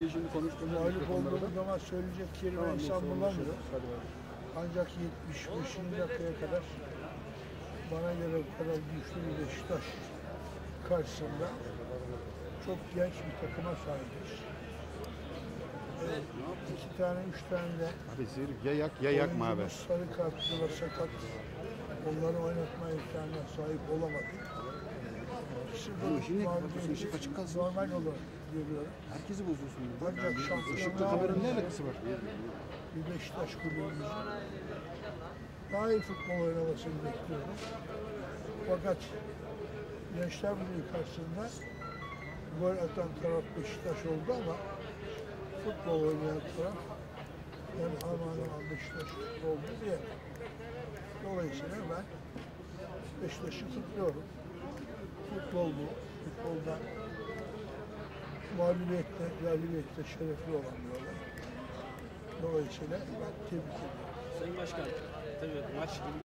Şimdi konuştuğumuz Mağlup olduğum zaman söyleyecek kelime insan bulamıyor. Ancak 75. dakikaya kadar bana göre bu kadar güçlü bir Beşiktaş karşısında çok genç bir takıma sahibiz. İki tane, üç tane de Abi Zirv ya yak ya yakma abi. sarı kartlı ve sakat, onları oynatma imkanına sahip olamadık. Şimdi kapatıyorsun, ışık açık kalsın. Normal olarak görüyorum. Herkesi bozuyorsun. Ancak Işıklı şampiyonluğa kameranın ne alakası var? bir Beşiktaş kulübümüzün daha iyi futbol oynamasını bekliyorum. Fakat Gençler Birliği karşısında gol atan taraf Beşiktaş oldu ama futbol oynayan taraf yani aman aman Beşiktaş oldu diye. Dolayısıyla ben Beşiktaş'ı kutluyorum. Futbol bu. Futbolda mağlubiyette, galibiyette şerefli olan bir olay. Dolayısıyla ben tebrik ediyorum. Sayın Başkan, tabii maç